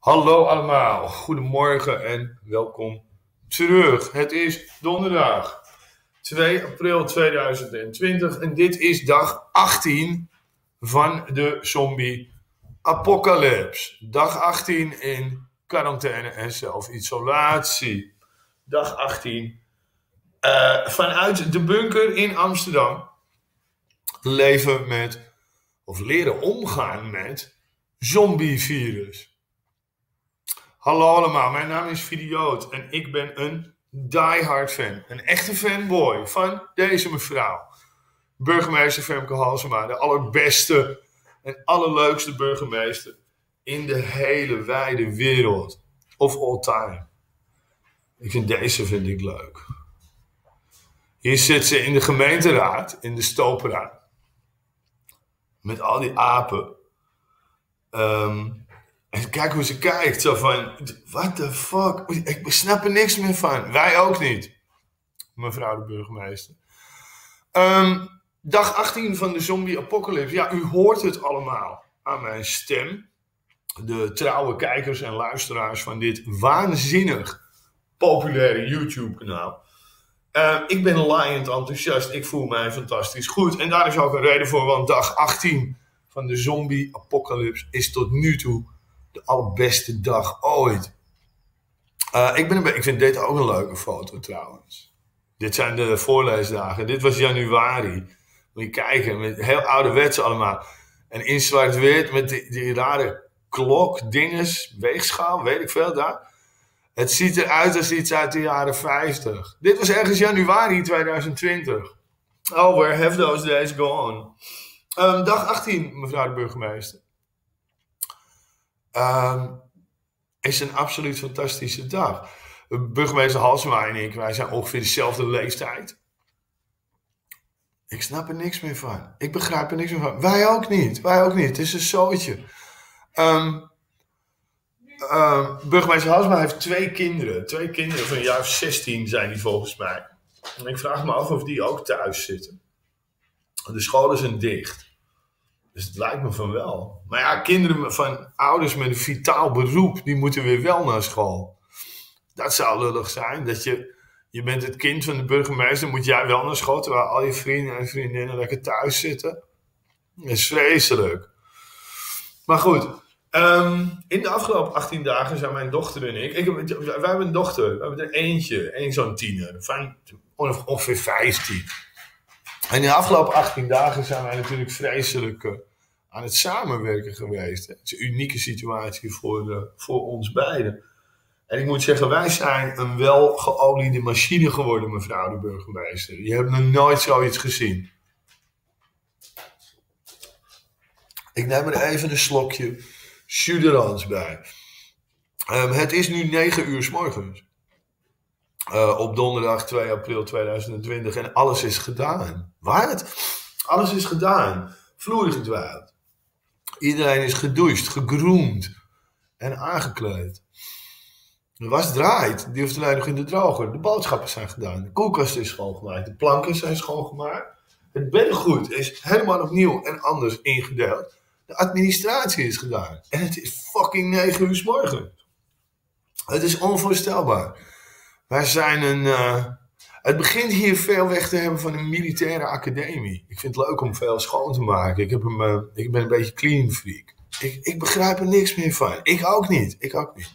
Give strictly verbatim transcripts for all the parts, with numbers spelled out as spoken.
Hallo allemaal, goedemorgen en welkom terug. Het is donderdag twee april tweeduizend twintig en dit is dag achttien van de zombie apocalypse. Dag achttien in quarantaine en zelfisolatie. Dag achttien uh, vanuit de bunker in Amsterdam. Leven met, of leren omgaan met, zombievirus. Hallo allemaal, mijn naam is Vidioot en ik ben een diehard fan. Een echte fanboy van deze mevrouw. Burgemeester Femke Halsema, de allerbeste en allerleukste burgemeester in de hele wijde wereld. Of all time. Ik vind deze vind ik leuk. Hier zit ze in de gemeenteraad, in de Stopera. Met al die apen. Um, En kijk hoe ze kijkt, zo van, what the fuck, ik snap er niks meer van. Wij ook niet, mevrouw de burgemeester. Um, dag achttien van de zombie apocalypse. Ja, u hoort het allemaal aan mijn stem. De trouwe kijkers en luisteraars van dit waanzinnig populaire YouTube kanaal. Uh, ik ben laaiend enthousiast, ik voel mij fantastisch goed. En daar is ook een reden voor, want dag achttien van de zombie apocalypse is tot nu toe de allerbeste dag ooit. Uh, ik, ben een ik vind dit ook een leuke foto trouwens. Dit zijn de voorleesdagen. Dit was januari. Moet je kijken, met heel ouderwets allemaal. En in zwart-wit met die, die rare klok, dinges, weegschaal, weet ik veel daar. Het ziet eruit als iets uit de jaren vijftig. Dit was ergens januari tweeduizend twintig. Oh, where have those days gone? Um, dag achttien, mevrouw de burgemeester. Um, is een absoluut fantastische dag. Burgemeester Halsema en ik, wij zijn ongeveer dezelfde leeftijd. Ik snap er niks meer van. Ik begrijp er niks meer van. Wij ook niet. Wij ook niet. Het is een zootje. Um, um, burgemeester Halsema heeft twee kinderen. Twee kinderen van een jaar of zestien zijn die volgens mij. En ik vraag me af of die ook thuis zitten. De scholen zijn dicht. Dus het lijkt me van wel. Maar ja, kinderen van ouders met een vitaal beroep, die moeten weer wel naar school. Dat zou lullig zijn. Dat je, je bent het kind van de burgemeester, moet jij wel naar school, terwijl al je vrienden en vriendinnen lekker thuis zitten. Dat is vreselijk. Maar goed, um, in de afgelopen achttien dagen zijn mijn dochter en ik, ik heb, wij hebben een dochter, we hebben er eentje, één zo'n tiener, van ongeveer vijftien. En in de afgelopen achttien dagen zijn wij natuurlijk vreselijk uh, aan het samenwerken geweest. Het is een unieke situatie voor, uh, voor ons beiden. En ik moet zeggen, wij zijn een wel geoliede machine geworden, mevrouw de burgemeester. Je hebt nog nooit zoiets gezien. Ik neem er even een slokje Suderans bij. Um, het is nu negen uur 's morgens. Uh, op donderdag twee april tweeduizend twintig en alles is gedaan. Wat? Alles is gedaan. Vloer gedwaald. Iedereen is gedoucht, gegroomd en aangekleed. De was draait, die hoeft alleen nog in de droger. De boodschappen zijn gedaan. De koelkast is schoongemaakt. De planken zijn schoongemaakt. Het beddengoed is helemaal opnieuw en anders ingedeeld. De administratie is gedaan. En het is fucking negen uur 's morgens. Het is onvoorstelbaar. Wij zijn een... Uh, het begint hier veel weg te hebben van een militaire academie. Ik vind het leuk om veel schoon te maken. Ik, heb hem, uh, ik ben een beetje clean freak. Ik, ik begrijp er niks meer van. Ik ook niet. Ik ook niet.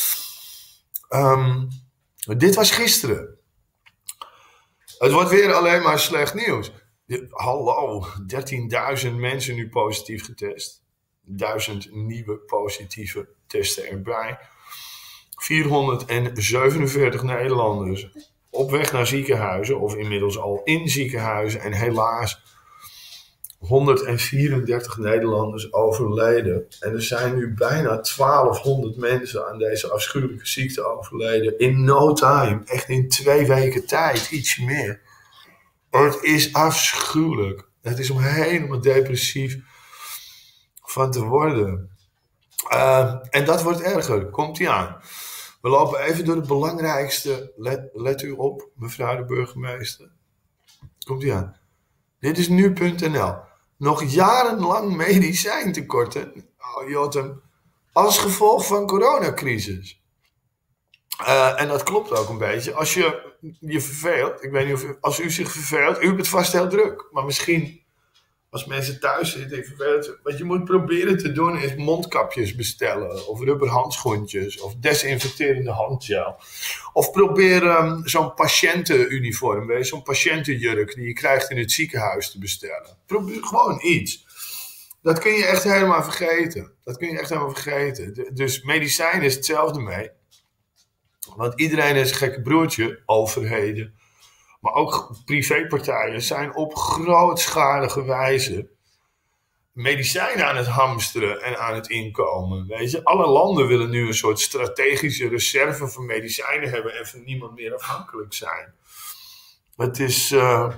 Um, dit was gisteren. Het wordt weer alleen maar slecht nieuws. De, hallo, dertienduizend mensen nu positief getest. duizend nieuwe positieve testen erbij. vierhonderdzevenenveertig Nederlanders op weg naar ziekenhuizen of inmiddels al in ziekenhuizen en helaas honderdvierendertig Nederlanders overleden. En er zijn nu bijna twaalfhonderd mensen aan deze afschuwelijke ziekte overleden. In no time, echt in twee weken tijd, iets meer. Het is afschuwelijk. Het is om helemaal depressief van te worden. Uh, en dat wordt erger. Komt-ie aan. We lopen even door het belangrijkste. Let, let u op, mevrouw de burgemeester. Komt-ie aan. Dit is nu punt n l. Nog jarenlang medicijntekorten. Oh, Jotem. Als gevolg van coronacrisis. Uh, en dat klopt ook een beetje. Als je je verveelt, ik weet niet of u, als u zich verveelt, u hebt het vast heel druk. Maar misschien als mensen thuis zitten, verveelt, wat je moet proberen te doen is mondkapjes bestellen. Of rubberhandschoentjes. Of desinfecterende handgel. Of probeer um, zo'n patiëntenuniform, weet je, zo'n patiëntenjurk die je krijgt in het ziekenhuis te bestellen. Probeer gewoon iets. Dat kun je echt helemaal vergeten. Dat kun je echt helemaal vergeten. Dus medicijn is hetzelfde mee. Want iedereen is een gekke broertje, overheden, maar ook privépartijen zijn op grootschalige wijze medicijnen aan het hamsteren en aan het inkomen. Weet je? Alle landen willen nu een soort strategische reserve van medicijnen hebben en van niemand meer afhankelijk zijn. Het is... Uh...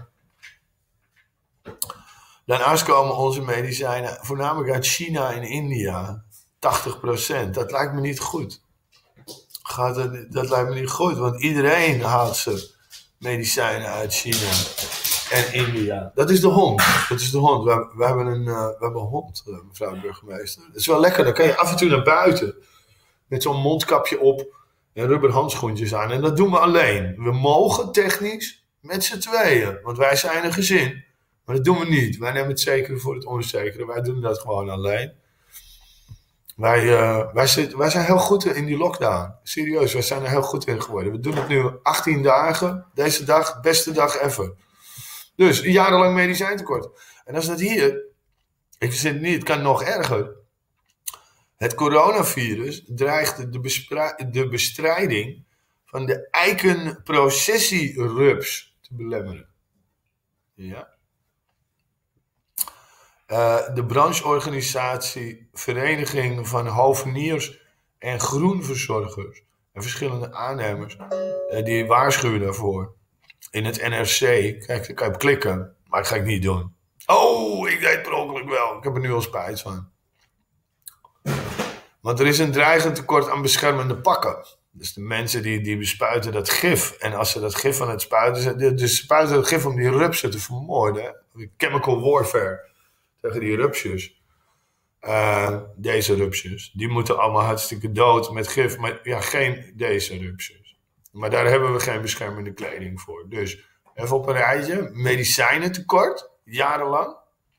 Daarnaast komen onze medicijnen voornamelijk uit China en India. tachtig procent. Dat lijkt me niet goed. Gaat het, dat lijkt me niet goed, want iedereen haalt zijn medicijnen uit China en India. Dat is de hond. Dat is de hond. We, we, hebben, een, uh, we hebben een hond, uh, mevrouw de burgemeester. Dat is wel lekker. Dan kan je af en toe naar buiten met zo'n mondkapje op en rubberhandschoentjes aan. En dat doen we alleen. We mogen technisch met z'n tweeën, want wij zijn een gezin. Maar dat doen we niet. Wij nemen het zekere voor het onzekere. Wij doen dat gewoon alleen. Wij, uh, wij, zit, wij zijn heel goed in die lockdown. Serieus, wij zijn er heel goed in geworden. We doen het nu achttien dagen. Deze dag, beste dag ever. Dus een jarenlang medicijntekort. En als dat hier, ik vind het niet, het kan nog erger. Het coronavirus dreigt de, bespra- de bestrijding van de eikenprocessierups te belemmeren. Ja. Uh, de brancheorganisatie Vereniging van Hoveniers en Groenverzorgers en verschillende aannemers, uh, die waarschuwen daarvoor. In het N R C, kijk, daar kan je op klikken, maar dat ga ik niet doen. Oh, ik deed het per ongeluk wel, ik heb er nu al spijt van. Want er is een dreigend tekort aan beschermende pakken. Dus de mensen die, die bespuiten dat gif. En als ze dat gif aan het spuiten zijn, dus spuiten dat gif om die rupsen te vermoorden. Chemical warfare. Tegen die rupsjes. Uh, deze rupsjes. Die moeten allemaal hartstikke dood met gif. Maar ja, geen deze rupsjes. Maar daar hebben we geen beschermende kleding voor. Dus even op een rijtje. Medicijnentekort. Jarenlang.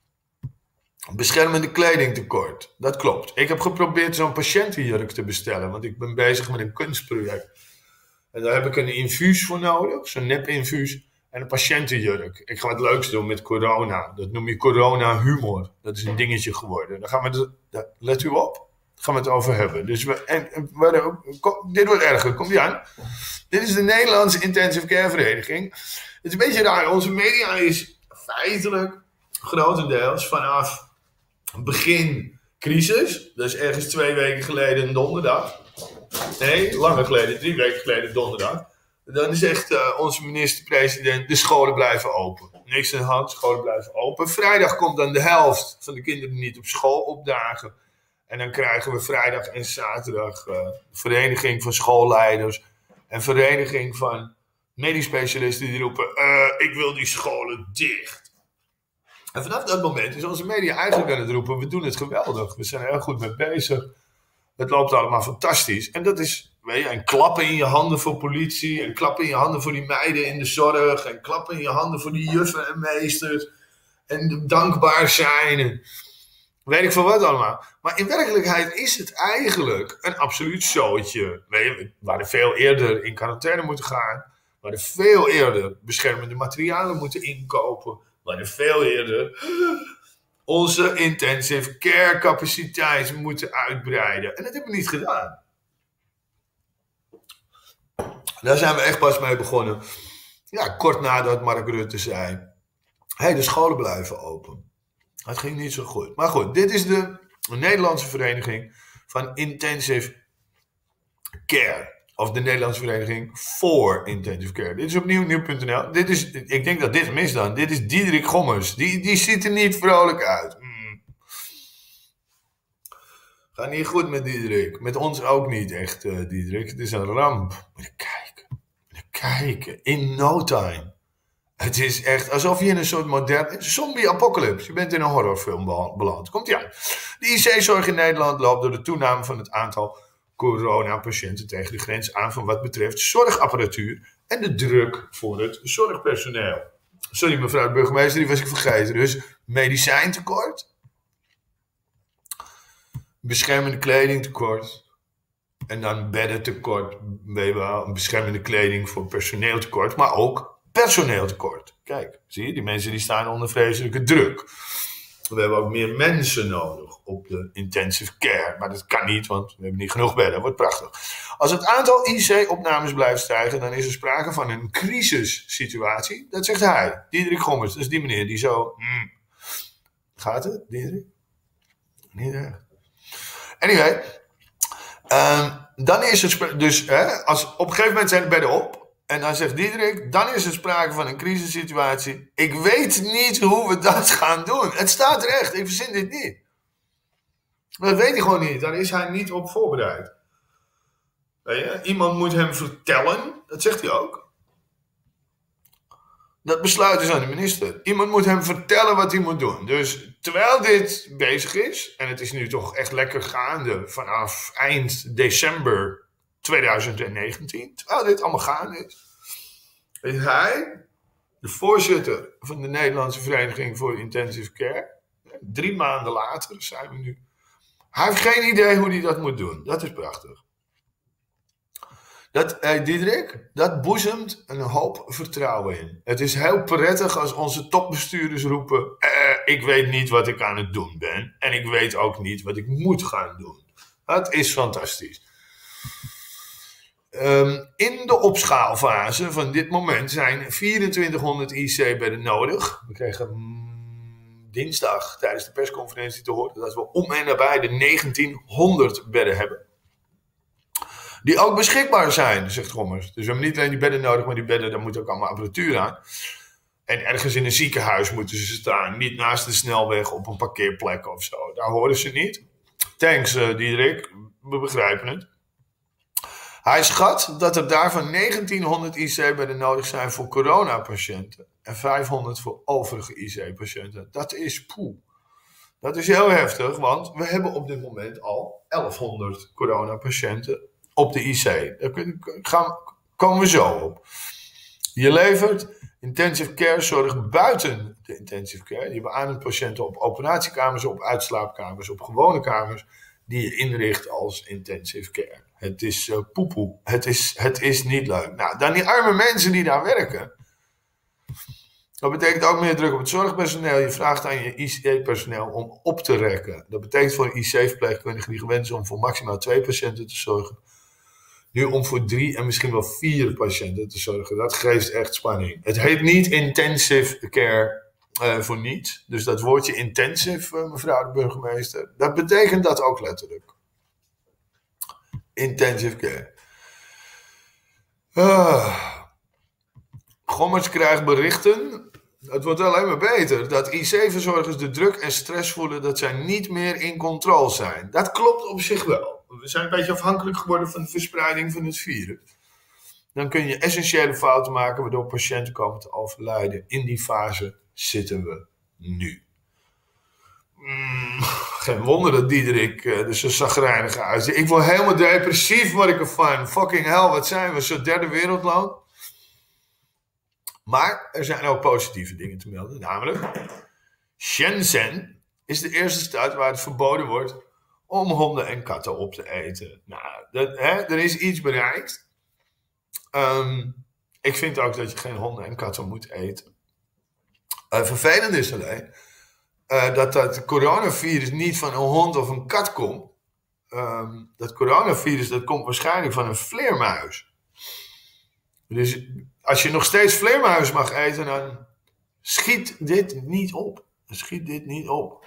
Beschermende kledingtekort. Dat klopt. Ik heb geprobeerd zo'n patiëntenjurk te bestellen. Want ik ben bezig met een kunstproject. En daar heb ik een infuus voor nodig. Zo'n nepinfuus. En een patiëntenjurk. Ik ga wat leuks doen met corona. Dat noem je corona humor. Dat is een dingetje geworden. Daar gaan we het, let u op. Daar gaan we het over hebben. Dus we, en, en, we, kom, dit wordt erger. Komt ie aan. Dit is de Nederlandse Intensive Care Vereniging. Het is een beetje raar. Onze media is feitelijk grotendeels vanaf begin crisis. Dat is ergens twee weken geleden een donderdag. Nee, langer geleden. Drie weken geleden donderdag. Dan zegt uh, onze minister-president, de scholen blijven open. Niks aan de hand, scholen blijven open. Vrijdag komt dan de helft van de kinderen niet op school opdagen. En dan krijgen we vrijdag en zaterdag uh, vereniging van schoolleiders. En vereniging van medisch specialisten die roepen, uh, ik wil die scholen dicht. En vanaf dat moment is onze media eigenlijk aan het roepen, we doen het geweldig. We zijn er heel goed mee bezig. Het loopt allemaal fantastisch. En dat is, weet je, en klappen in je handen voor politie. En klappen in je handen voor die meiden in de zorg. En klappen in je handen voor die juffen en meesters. En dankbaar zijn. En weet ik veel wat allemaal. Maar in werkelijkheid is het eigenlijk een absoluut zootje. Weet je, we hadden veel eerder in quarantaine moeten gaan. We hadden veel eerder beschermende materialen moeten inkopen. We hadden veel eerder onze intensive care capaciteit moeten uitbreiden. En dat hebben we niet gedaan. Daar zijn we echt pas mee begonnen. Ja, kort nadat Mark Rutte zei, hey, de scholen blijven open. Het ging niet zo goed. Maar goed, dit is de Nederlandse Vereniging van Intensive Care. Of de Nederlandse Vereniging voor Intensive Care. Dit is opnieuw nieuw punt n l. Dit is, ik denk dat dit mis dan. Dit is Diederik Gommers. Die, die ziet er niet vrolijk uit. Hmm. Gaat niet goed met Diederik. Met ons ook niet echt, uh, Diederik. Het is een ramp. Moet je kijken. Moet je kijken. In no time. Het is echt alsof je in een soort moderne zombie-apocalypse. Je bent in een horrorfilm beland. Komt ie aan. De I C-zorg in Nederland loopt door de toename van het aantal coronapatiënten tegen de grens aan van wat betreft zorgapparatuur en de druk voor het zorgpersoneel. Sorry mevrouw de burgemeester, die was ik vergeten. Dus medicijntekort, beschermende kledingtekort en dan beddentekort, weet je wel, beschermende kleding voor personeeltekort, maar ook personeeltekort. Kijk, zie je, die mensen die staan onder vreselijke druk. We hebben ook meer mensen nodig op de intensive care. Maar dat kan niet, want we hebben niet genoeg bedden. Dat wordt prachtig. Als het aantal I C-opnames blijft stijgen, dan is er sprake van een crisissituatie. Dat zegt hij, Diederik Gommers. Dat is die meneer die zo... Mm. Gaat het, Diederik? Niet echt. Anyway. Um, dan is het... Dus hè, als, op een gegeven moment zijn de bedden op. En dan zegt Diederik, dan is er sprake van een crisissituatie. Ik weet niet hoe we dat gaan doen. Het staat er echt, ik verzin dit niet. Dat weet hij gewoon niet, daar is hij niet op voorbereid. Weet je? Iemand moet hem vertellen, dat zegt hij ook. Dat besluit is aan de minister. Iemand moet hem vertellen wat hij moet doen. Dus terwijl dit bezig is, en het is nu toch echt lekker gaande vanaf eind december tweeduizend negentien, terwijl dit allemaal gaande is, is hij, de voorzitter van de Nederlandse Vereniging voor Intensive Care, drie maanden later zijn we nu, hij heeft geen idee hoe hij dat moet doen. Dat is prachtig. Dat, hey Diederik, dat boezemt een hoop vertrouwen in. Het is heel prettig als onze topbestuurders roepen, eh, ik weet niet wat ik aan het doen ben en ik weet ook niet wat ik moet gaan doen. Dat is fantastisch. Um, in de opschaalfase van dit moment zijn vierentwintighonderd I C-bedden nodig. We kregen mm, dinsdag tijdens de persconferentie te horen dat we om en nabij de negentienhonderd bedden hebben. Die ook beschikbaar zijn, zegt Gommers. Dus we hebben niet alleen die bedden nodig, maar die bedden, daar moet ook allemaal apparatuur aan. En ergens in een ziekenhuis moeten ze staan. Niet naast de snelweg op een parkeerplek of zo. Daar horen ze niet. Thanks, uh, Diederik. We begrijpen het. Hij schat dat er daarvan negentienhonderd I C-bedden nodig zijn voor coronapatiënten. En vijfhonderd voor overige I C-patiënten. Dat is poeh. Dat is heel heftig, want we hebben op dit moment al elfhonderd coronapatiënten op de I C. Daar gaan, komen we zo op. Je levert intensive care zorg buiten de intensive care. Die beademt patiënten op operatiekamers, op uitslaapkamers, op gewone kamers. Die je inricht als intensive care. Het is uh, poepoe. Het is, het is niet leuk. Nou, dan die arme mensen die daar werken. Dat betekent ook meer druk op het zorgpersoneel. Je vraagt aan je I C-personeel om op te rekken. Dat betekent voor een I C-verpleegkundige die gewend is om voor maximaal twee patiënten te zorgen. Nu om voor drie en misschien wel vier patiënten te zorgen. Dat geeft echt spanning. Het heet niet intensive care uh, voor niets. Dus dat woordje intensive, uh, mevrouw de burgemeester, dat betekent dat ook letterlijk. Intensive care. Uh, Gommers krijgt berichten. Het wordt alleen maar beter. Dat I C-verzorgers de druk en stress voelen dat zij niet meer in controle zijn. Dat klopt op zich wel. We zijn een beetje afhankelijk geworden van de verspreiding van het virus. Dan kun je essentiële fouten maken waardoor patiënten komen te overlijden. In die fase zitten we nu. Mm, geen wonder dat Diederik uh, er zo zagrijnig uitziet. Ik word helemaal depressief, word ik ervan. Fucking hell, wat zijn we? Zo'n derde wereldland. Maar er zijn ook positieve dingen te melden. Namelijk, Shenzhen is de eerste stad waar het verboden wordt om honden en katten op te eten. Nou, dat, hè, er is iets bereikt. Um, ik vind ook dat je geen honden en katten moet eten. Uh, vervelend is alleen uh, dat dat coronavirus niet van een hond of een kat komt. Um, dat coronavirus dat komt waarschijnlijk van een vleermuis. Dus als je nog steeds vleermuis mag eten, dan schiet dit niet op. Dan schiet dit niet op.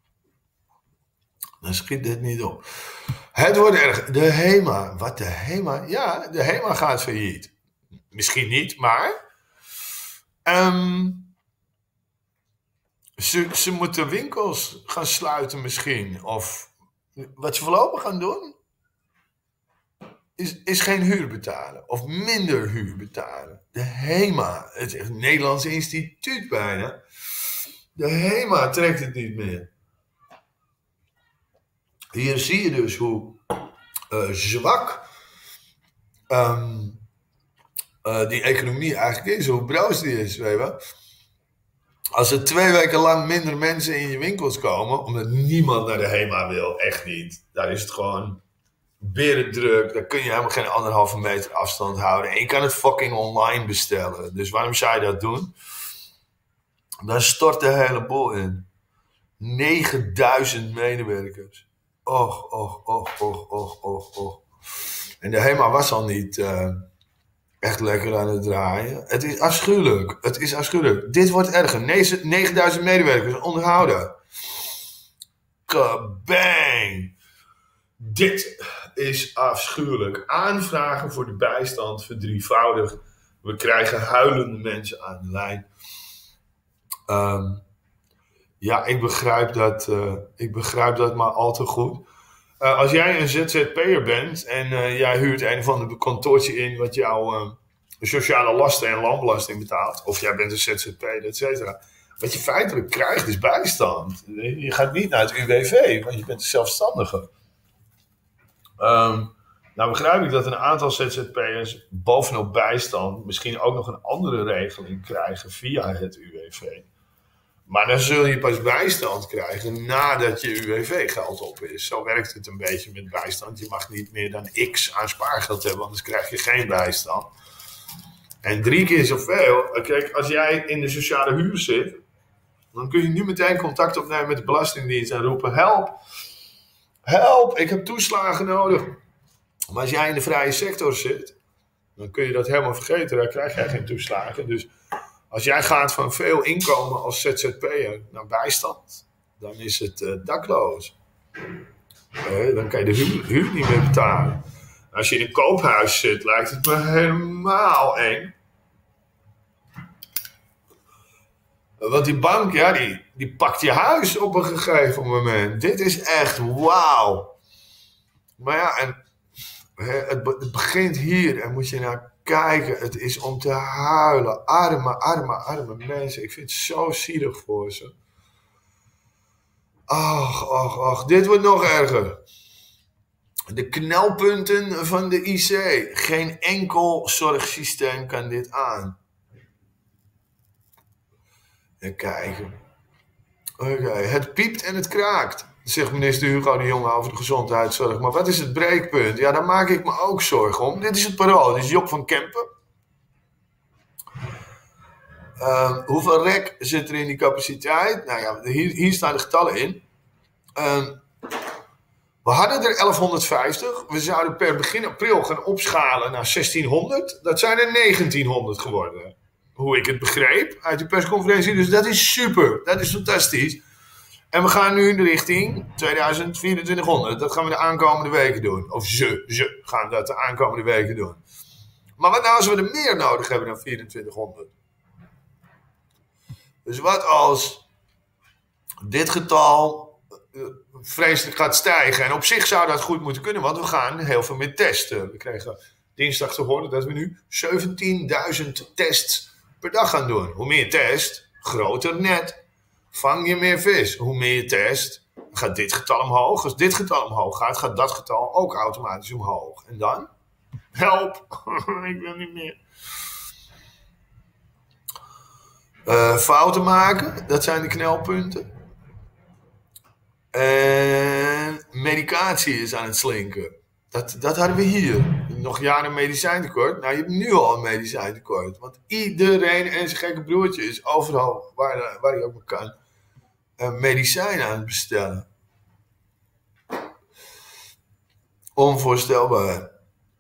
Dan schiet dit niet op. Het wordt erg. De HEMA. Wat de HEMA? Ja, de HEMA gaat failliet. Misschien niet, maar Um, ze, ze moeten winkels gaan sluiten misschien. Of wat ze voorlopig gaan doen. is, is geen huur betalen. Of minder huur betalen. De HEMA, het is een Nederlands instituut bijna. De HEMA trekt het niet meer. Hier zie je dus hoe uh, zwak um, uh, die economie eigenlijk is. Hoe broos die is, weet je wel. Als er twee weken lang minder mensen in je winkels komen, omdat niemand naar de HEMA wil, echt niet. Daar is het gewoon berendruk. Daar kun je helemaal geen anderhalve meter afstand houden. En je kan het fucking online bestellen. Dus waarom zou je dat doen? Dan stort de hele boel in. negenduizend medewerkers. Och, och, och, och, och, och, och. En de HEMA was al niet uh, echt lekker aan het draaien. Het is afschuwelijk. Het is afschuwelijk. Dit wordt erger. negenduizend medewerkers onderhouden. Kabang. Dit is afschuwelijk. Aanvragen voor de bijstand verdrievoudigd. We krijgen huilende mensen aan de lijn. Um, ja, ik begrijp dat, uh, ik begrijp dat maar al te goed. Uh, als jij een Z Z P'er bent en uh, jij huurt een of ander kantoortje in wat jouw uh, sociale lasten en landbelasting betaalt, of jij bent een Z Z P'er, et cetera. Wat je feitelijk krijgt is bijstand. Je gaat niet naar het U W V, want je bent een zelfstandige. Um, nou begrijp ik dat een aantal Z Z P'ers bovenop bijstand misschien ook nog een andere regeling krijgen via het U W V. Maar dan zul je pas bijstand krijgen nadat je U W V-geld op is. Zo werkt het een beetje met bijstand. Je mag niet meer dan X aan spaargeld hebben, anders krijg je geen bijstand. En drie keer zoveel. Kijk, als jij in de sociale huur zit, dan kun je nu meteen contact opnemen met de Belastingdienst en roepen: help, help, ik heb toeslagen nodig. Maar als jij in de vrije sector zit, dan kun je dat helemaal vergeten. Daar krijg jij geen toeslagen. Dus als jij gaat van veel inkomen als Z Z P'er naar bijstand, dan is het uh, dakloos. Uh, dan kan je de huur, huur niet meer betalen. Als je in een koophuis zit, lijkt het me helemaal eng. Uh, want die bank, ja, die, die pakt je huis op een gegeven moment. Dit is echt wauw. Maar ja, en, uh, het, het begint hier en moet je naar kijken, het is om te huilen. Arme, arme, arme mensen. Ik vind het zo zielig voor ze. Ach, ach, ach. Dit wordt nog erger. De knelpunten van de I C. Geen enkel zorgsysteem kan dit aan. En kijken. Oké, okay. Het piept en het kraakt, zegt minister Hugo de Jonge over de gezondheidszorg. Maar wat is het breekpunt? Ja, daar maak ik me ook zorgen om. Dit is het parool. Dit is Job van Kempen. Uh, hoeveel rek zit er in die capaciteit? Nou ja, hier, hier staan de getallen in. Uh, we hadden er elfhonderdvijftig. We zouden per begin april gaan opschalen naar zestienhonderd. Dat zijn er negentienhonderd geworden. Hoe ik het begreep uit de persconferentie. Dus dat is super. Dat is fantastisch. En we gaan nu in de richting tweeduizend vierentwintighonderd. Dat gaan we de aankomende weken doen. Of ze, ze gaan dat de aankomende weken doen. Maar wat nou als we er meer nodig hebben dan vierentwintighonderd? Dus wat als dit getal uh, vreselijk gaat stijgen? En op zich zou dat goed moeten kunnen, want we gaan heel veel meer testen. We kregen dinsdag te horen dat we nu zeventienduizend tests per dag gaan doen. Hoe meer je test, groter net. Vang je meer vis. Hoe meer je test, gaat dit getal omhoog. Als dit getal omhoog gaat, gaat dat getal ook automatisch omhoog. En dan? Help! Ik wil niet meer. Uh, fouten maken, dat zijn de knelpunten. En medicatie is aan het slinken. Dat, dat hadden we hier. Nog jaren medicijntekort. Nou, je hebt nu al een medicijntekort. Want iedereen en zijn gekke broertje is overal, waar, waar hij ook maar kan, uh, medicijnen aan het bestellen. Onvoorstelbaar.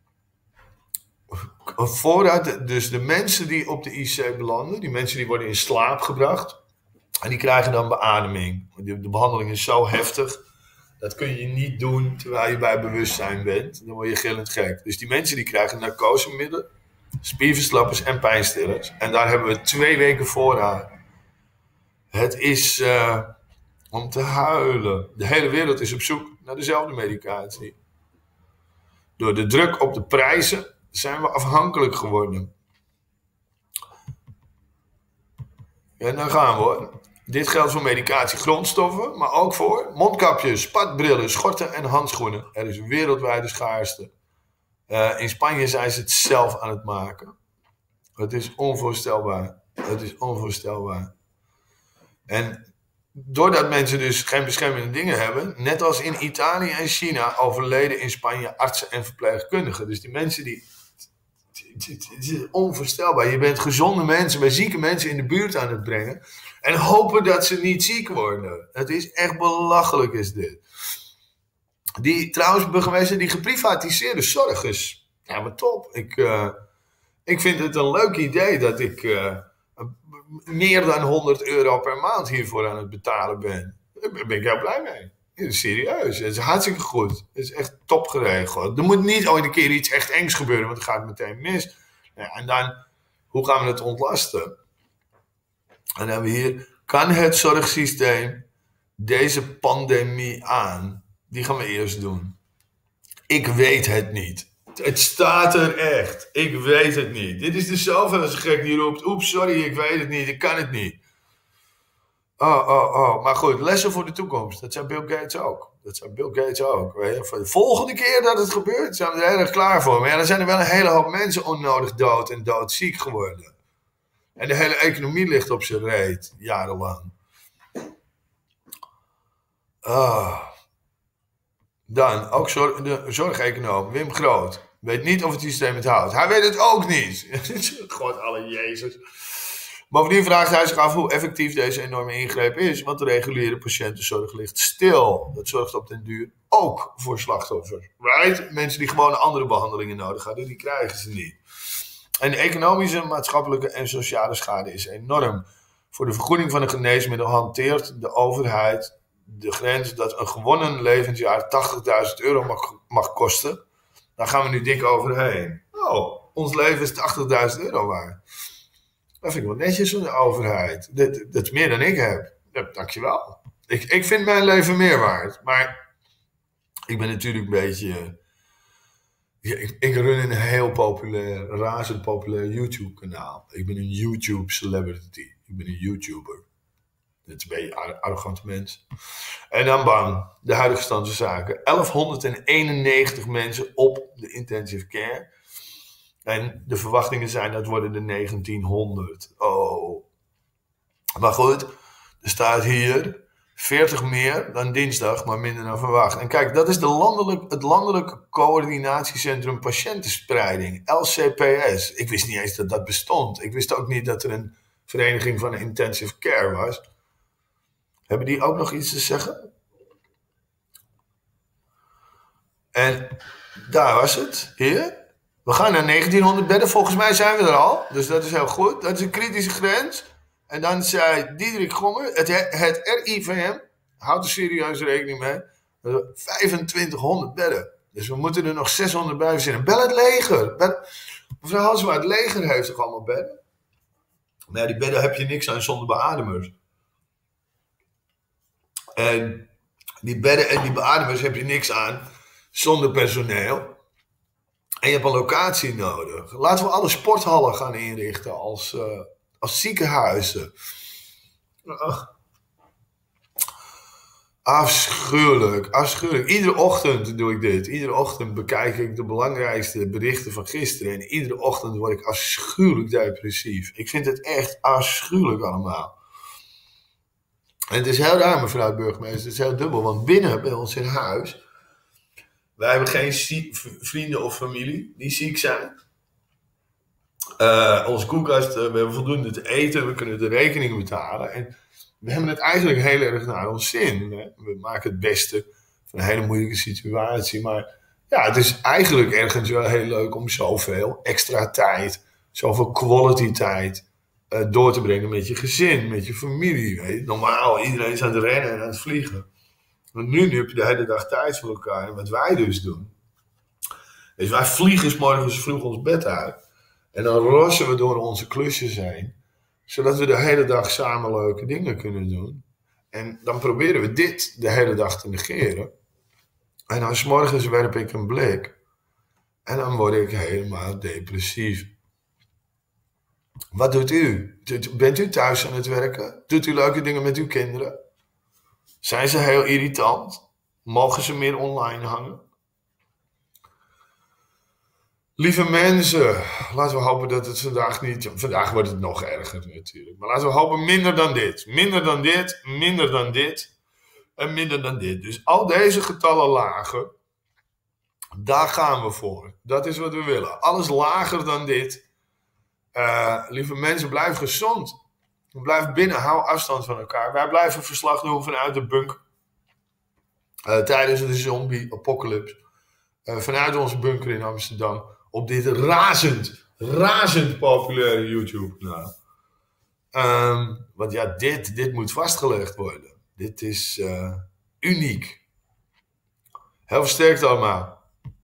Vooruit, dus de mensen die op de I C belanden, die mensen die worden in slaap gebracht. En die krijgen dan beademing. De, de behandeling is zo heftig. Dat kun je niet doen terwijl je bij bewustzijn bent. Dan word je gillend gek. Dus die mensen die krijgen narcosemiddelen, spierverslappers en pijnstillers. En daar hebben we twee weken voorraad. Het is uh, om te huilen. De hele wereld is op zoek naar dezelfde medicatie. Door de druk op de prijzen zijn we afhankelijk geworden. En dan gaan we hoor. Dit geldt voor medicatie, grondstoffen, maar ook voor mondkapjes, spatbrillen, schorten en handschoenen. Er is wereldwijde schaarste. Uh, in Spanje zijn ze het zelf aan het maken. Het is onvoorstelbaar. Het is onvoorstelbaar. En doordat mensen dus geen beschermende dingen hebben, net als in Italië en China, overleden in Spanje artsen en verpleegkundigen. Dus die mensen die... Het is onvoorstelbaar. Je bent gezonde mensen bij zieke mensen in de buurt aan het brengen. En hopen dat ze niet ziek worden. Het is echt belachelijk is dit. Die, trouwens, burgemeester, die geprivatiseerde zorg is... Ja, maar top. Ik, uh, ik vind het een leuk idee dat ik uh, meer dan honderd euro per maand hiervoor aan het betalen ben. Daar ben ik heel blij mee. Serieus, het is hartstikke goed. Het is echt top geregeld. Er moet niet ooit een keer iets echt engs gebeuren, want dan gaat het meteen mis. Ja, en dan, hoe gaan we het ontlasten? En dan hebben we hier, kan het zorgsysteem deze pandemie aan? Die gaan we eerst doen. Ik weet het niet. Het staat er echt. Ik weet het niet. Dit is de zoveelste gek die roept, oeps, sorry, ik weet het niet, ik kan het niet. Oh, oh, oh. Maar goed, lessen voor de toekomst. Dat zijn Bill Gates ook. Dat zijn Bill Gates ook. Weet je? Voor de volgende keer dat het gebeurt, zijn we er heel erg klaar voor. Maar ja, dan zijn er wel een hele hoop mensen onnodig dood en doodziek geworden. En de hele economie ligt op zijn reet, jarenlang. Ah. Dan, ook zorg, de zorgeconoom, Wim Groot. Weet niet of het systeem het houdt. Hij weet het ook niet. God, alle Jezus. Bovendien vraagt hij zich af hoe effectief deze enorme ingreep is, want de reguliere patiëntenzorg ligt stil. Dat zorgt op den duur ook voor slachtoffers. Right? Mensen die gewoon andere behandelingen nodig hadden, die krijgen ze niet. En de economische, maatschappelijke en sociale schade is enorm. Voor de vergoeding van een geneesmiddel hanteert de overheid de grens dat een gewonnen levensjaar tachtigduizend euro mag, mag kosten. Daar gaan we nu dik overheen. Oh, ons leven is tachtigduizend euro waard. Dat vind ik wel netjes van de overheid. Dat, dat is meer dan ik heb. Ja, dankjewel. Ik, ik vind mijn leven meer waard. Maar ik ben natuurlijk een beetje... Ja, ik, ik run een heel populair, razend populair YouTube kanaal. Ik ben een YouTube celebrity. Ik ben een YouTuber. Dat is een beetje een arrogante mens. En dan bang. De huidige stand van zaken. elfhonderdeenennegentig mensen op de intensive care. En de verwachtingen zijn dat worden er negentienhonderd. Oh. Maar goed, er staat hier veertig meer dan dinsdag, maar minder dan verwacht. En kijk, dat is de landelijk, het Landelijk Coördinatiecentrum Patiëntenspreiding, L C P S. Ik wist niet eens dat dat bestond. Ik wist ook niet dat er een vereniging van intensive care was. Hebben die ook nog iets te zeggen? En daar was het, hier. We gaan naar negentienhonderd bedden, volgens mij zijn we er al. Dus dat is heel goed. Dat is een kritische grens. En dan zei Diederik Gonger, het, het R I V M, houdt er serieus rekening mee, vijfentwintighonderd bedden. Dus we moeten er nog zeshonderd bij verzinnen. Bel het leger. Bel, mevrouw Halsema, het leger heeft toch allemaal bedden? Maar ja, die bedden heb je niks aan zonder beademers. En die bedden en die beademers heb je niks aan zonder personeel. En je hebt een locatie nodig. Laten we alle sporthallen gaan inrichten als, uh, als ziekenhuizen. Ach. Afschuwelijk, afschuwelijk. Iedere ochtend doe ik dit. Iedere ochtend bekijk ik de belangrijkste berichten van gisteren. En iedere ochtend word ik afschuwelijk depressief. Ik vind het echt afschuwelijk allemaal. En het is heel raar, mevrouw de burgemeester. Het is heel dubbel. Want binnen bij ons in huis... Wij hebben geen zie- vrienden of familie die ziek zijn. Uh, onze koelkast, uh, we hebben voldoende te eten. We kunnen de rekeningen betalen. En we hebben het eigenlijk heel erg naar ons zin. Hè? We maken het beste van een hele moeilijke situatie. Maar ja, het is eigenlijk ergens wel heel leuk om zoveel extra tijd, zoveel quality tijd uh, door te brengen met je gezin, met je familie. Weet je? Normaal, iedereen is aan het rennen en aan het vliegen. Want nu, nu heb je de hele dag tijd voor elkaar. En wat wij dus doen. Dus wij vliegen 's morgens vroeg ons bed uit. En dan rossen we door onze klusjes heen. Zodat we de hele dag samen leuke dingen kunnen doen. En dan proberen we dit de hele dag te negeren. En dan 's morgens werp ik een blik. En dan word ik helemaal depressief. Wat doet u? Bent u thuis aan het werken? Doet u leuke dingen met uw kinderen? Zijn ze heel irritant? Mogen ze meer online hangen? Lieve mensen, laten we hopen dat het vandaag niet... Vandaag wordt het nog erger natuurlijk. Maar laten we hopen minder dan dit. Minder dan dit, minder dan dit en minder dan dit. Dus al deze getallen lagen, daar gaan we voor. Dat is wat we willen. Alles lager dan dit. Uh, lieve mensen, blijf gezond. Blijf binnen, hou afstand van elkaar. Wij blijven verslag doen vanuit de bunker. Uh, tijdens de zombie-apocalypse. Uh, vanuit onze bunker in Amsterdam. Op dit razend, razend populaire YouTube-kanaal. Um, want ja, dit, dit moet vastgelegd worden. Dit is uh, uniek. Heel versterkt allemaal.